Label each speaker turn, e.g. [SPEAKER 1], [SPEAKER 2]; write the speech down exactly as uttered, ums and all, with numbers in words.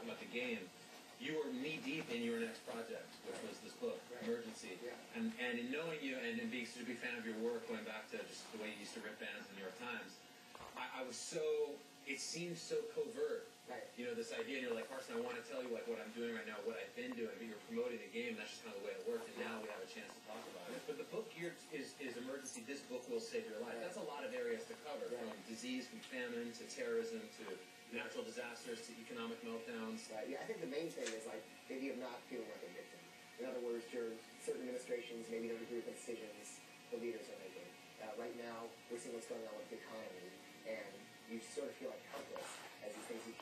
[SPEAKER 1] talking about the game, you were knee deep in your next project, which was this book, right. Emergency.
[SPEAKER 2] Yeah.
[SPEAKER 1] And and in knowing you and in being such a big fan of your work, going back to just the way you used to rip bands in the New York Times, I, I was so, it seemed so covert.
[SPEAKER 2] Right.
[SPEAKER 1] You know, this idea, and you're like, Carson, I want to tell you like what I'm doing right now, what I've been doing, but you're promoting the game, and that's just kind of the way it worked, and now we have a chance to talk about it. But the book here is, is Emergency, This Book Will Save Your Life. Right. That's a lot of areas to cover, right. From disease, from famine, to terrorism, to natural disasters, to economic meltdowns.
[SPEAKER 2] Right. Yeah, I think the main thing is like the idea of not feeling like a victim. In other words, during certain administrations, maybe don't agree with the decisions the leaders are making. Uh, right now, we're seeing what's going on with the economy, and you sort of feel like helpless as these things you